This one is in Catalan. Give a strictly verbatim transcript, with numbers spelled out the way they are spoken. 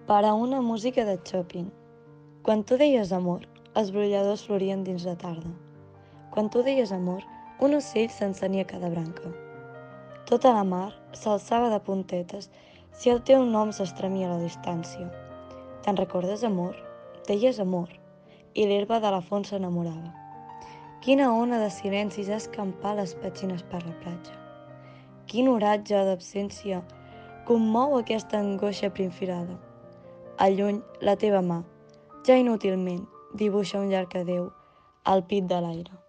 Per a una música de Chopin. Quan tu deies amor, els brolladors florien dins la tarda. Quan tu deies amor, un ocell s'encenia cada branca. Tota la mar s'alçava de puntetes si el teu nom s'estremia a la distància. Te'n recordes, amor? Deies amor, i l'herba de la font s'enamorava. Quina ona de silencis ha escampat les petxines per la platja. Quin oratge d'absència commou aquesta angoixa primfilada. A lluny, la teva mà, ja inútilment, dibuixa un llarg adéu al pit de l'aire.